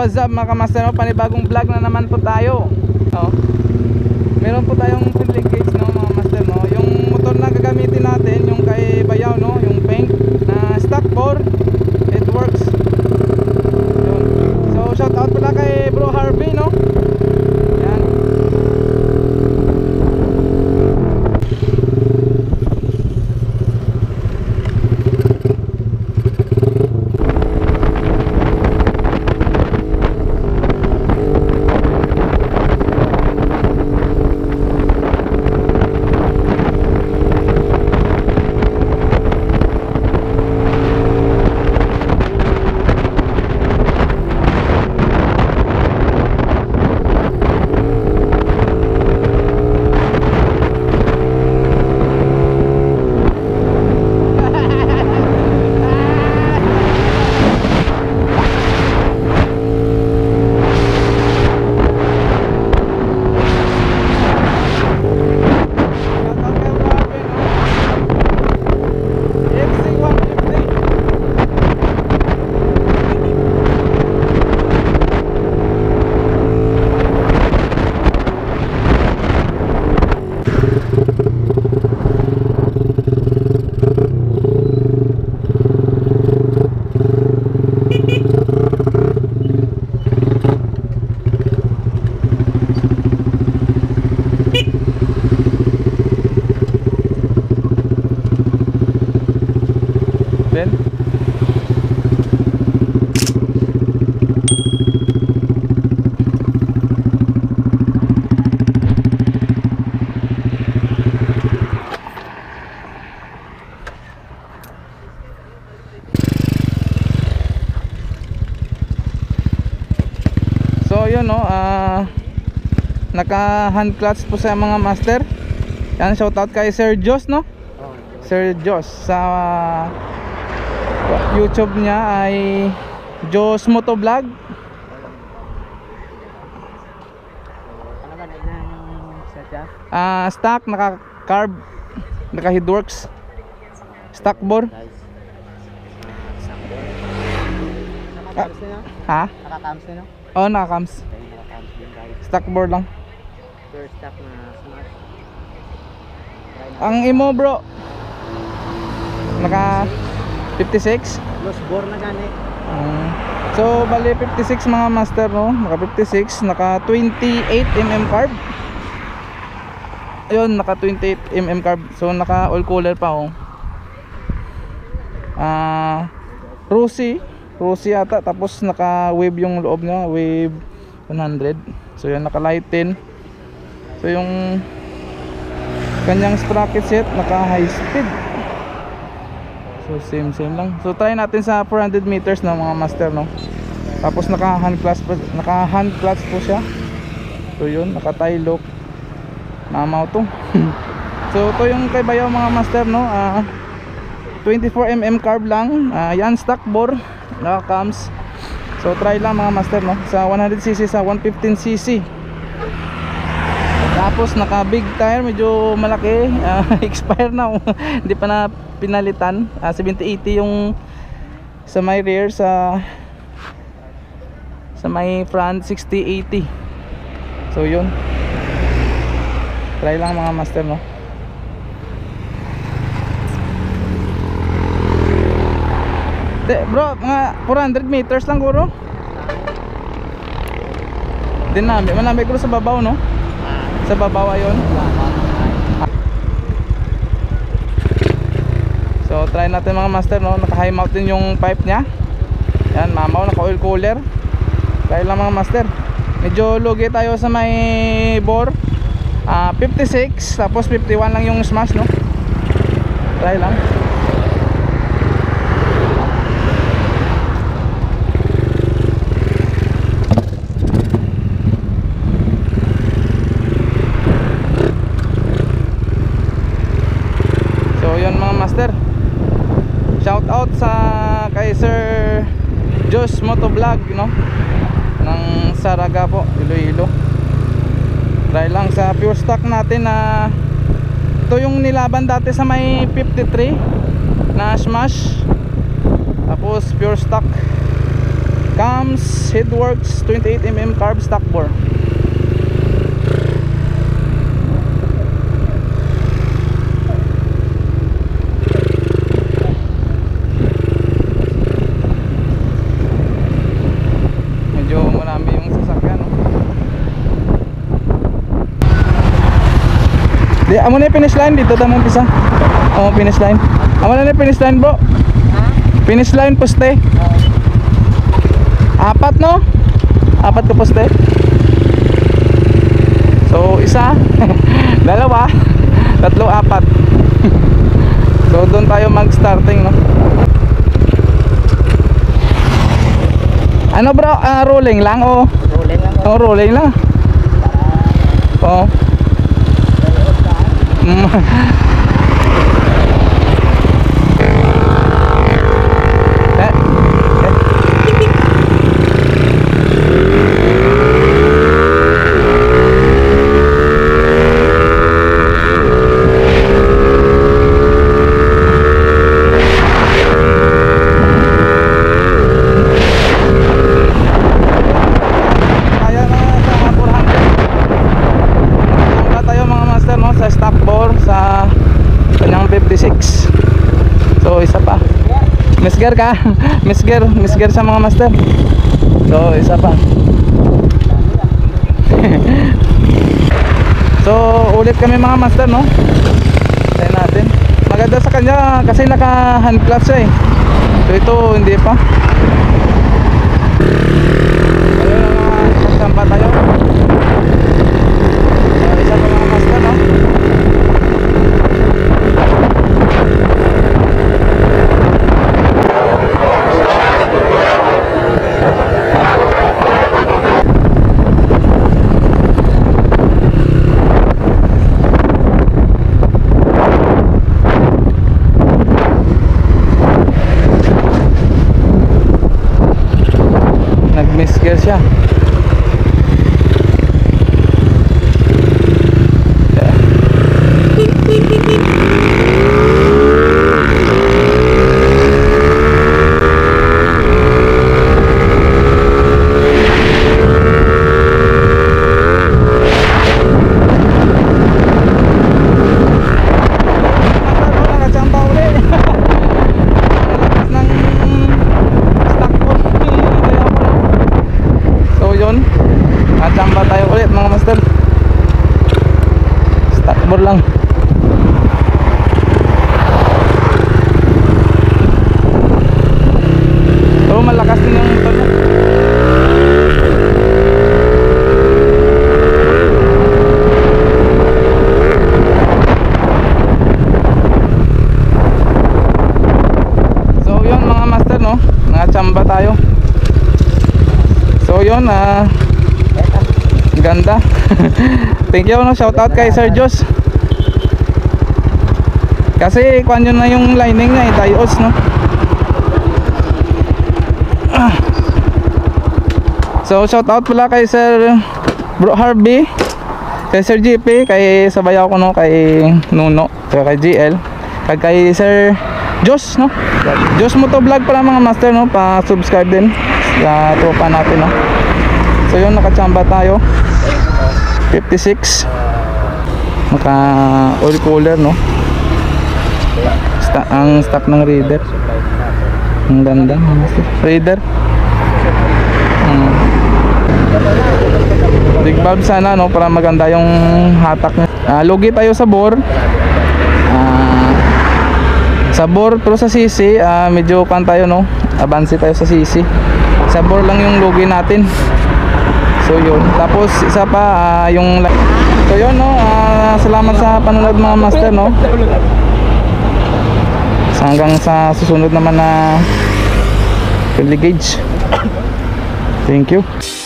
what's up mga kamaster, no? Panibagong vlog na naman po tayo. Meron po tayong fuel linkage, no, mga master, no? Yung motor na gagamitin natin, yung kay Bayaw, no? Yung Pink na stock bore, it works. Yun. So shout out pala kay Bro Harvey, no? Yan. Then so yun, no, naka hand clutch po sa mga master. Yan, shout out kay Sir Jos, no? Sir Jos sa YouTube niya ay Jos Motovlog. Stock, naka carb, naka headworks, stock bore. Ha? Naka-cams na, no? Oh, naka-cams. Naka-cams din, guys. Stock bore lang. Pure stock na smart. Ang imo, bro, naka 56. Los bore na gani. So bali 56 mga master, no? Naka 56, naka 28mm carb. Ayun, naka 28mm carb. So naka oil cooler pa, oh. Rosy ata, tapos naka wave yung loob niya, wave 100. So yan, naka lighten. So yung kanyang sprocket set naka high speed. So same lang. So try natin sa 400 meters na mga master, no. Tapos naka hand clutch po siya. So yun, naka tie lock. Mamaw to. So ito yung kay Bayaw mga master, no. 24mm carb lang. Yan, stock bore, naka cams. So try lang mga master, no, sa 100cc, sa 115cc. Tapos naka big tire, medyo malaki. Expire na. Hindi pa na pinalitan. 70-80 yung sa may rear, sa may front 60-80. So yun, try lang mga master, no. Bro, mga 400 meters lang guro. Manami ko sa babaw, no. Sa babaw ayun. So try natin mga master, no. Naka high mount din yung pipe nya. Yan, mamaw, naka oil cooler. Try lang mga master. Medyo lugi tayo sa may bore. 56, tapos 51 lang yung smash, no. Try lang. Shout out sa kay Sir Jos Motovlog, no, ng Saraga po, Iloilo. Try lang sa pure stock natin na ito yung nilaban dati sa may 53 na smash. Tapos pure stock. Cams Headworks 28mm carb stock bore. Medyo marami yung sasakyan, no? Di, amo na yung finish line dito tamo umpisa. Oh, finish line. Amo na yung finish line, bro. Finish line poste. Apat, no? Apat ka poste. So, isa, dalawa, tatlo, apat. So, doon tayo mag-starting, no? Ano, bro? Rolling lang o? Rolling lang. Oh, rolling lang. Oh. So isa pa. Misger ka. Misger sa mga master. So isa pa. So ulit kami mga master, no? Tayo natin. Maganda sa kanya kasi naka hand clutch siya eh. So ito hindi pa. Ayun, magsampa tayo. So isa pa mga master, no? Nag-misgear siya. Chamba tayo ulit mga master. Stockboard lang. So malakas din yung motor niya. So yun mga master, no, nakachamba tayo. So yun, ganda. Thank you, no? Shout out kay Sir Jos. Kasi kuan yun na yung lining niya, Dios, no? So shout out pala kay Sir Bro Harvey, kay Sir GP, kay sabayaw ko, no, kay Nuno, kay GL, kay Sir Jos, no? Jos Motovlog pala mga master, no? Pa-subscribe din sa tropa natin, no? So yun, nakachamba tayo 56, maka oil cooler, no? Ang stock ng Raider, ang ganda, Raider. Big valve sana, no, para maganda yung hatak niya. Lugi tayo sa bore, sa bore, pero sa sisi medyo kan tayo, no, abansi tayo sa sisi. Sa bore lang yung lugi natin. So yun, tapos isa pa yung so yun, no, salamat sa panonood mga master, no. Hanggang sa susunod naman na Philly Gauge. Thank you.